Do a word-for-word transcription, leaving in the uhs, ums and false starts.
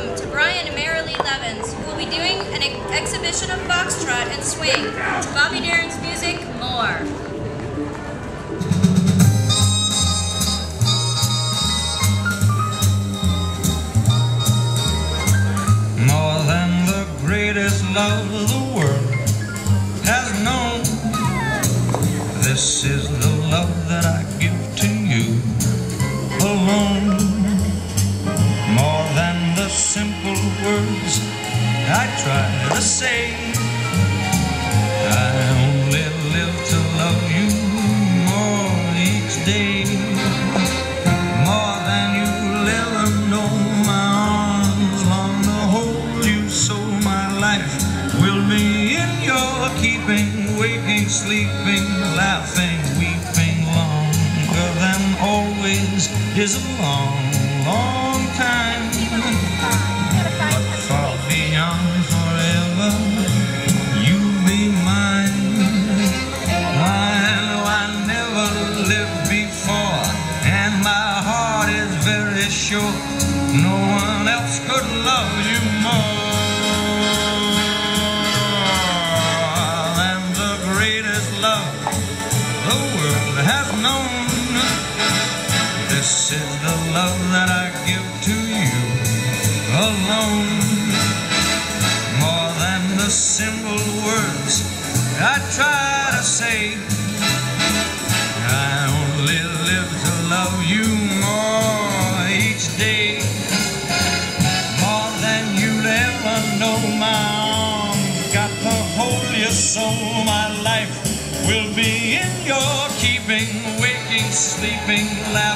welcome to Bryan and Marilee Leavens, who will be doing an ex exhibition of foxtrot and swing, Bobby Darin's music, more. More than the greatest love the world has known, this is the love that I give to you alone. More than the simple words I try to say, I only live to love you more each day. More than you'll ever know, my arms long to hold you, so my life will be in your keeping, waking, sleeping, laughing, weeping. Longer than always is a long, long time, but far beyond forever, you'll be mine. I know I never lived before, and my heart is very sure no one else could love you more than the greatest love the world has known. This is the love that I give to you alone. More than the simple words I try to say, I only live to love you more each day. More than you'll ever know, my arms got to hold you, so my life will be in your keeping, waking, sleeping, laughing.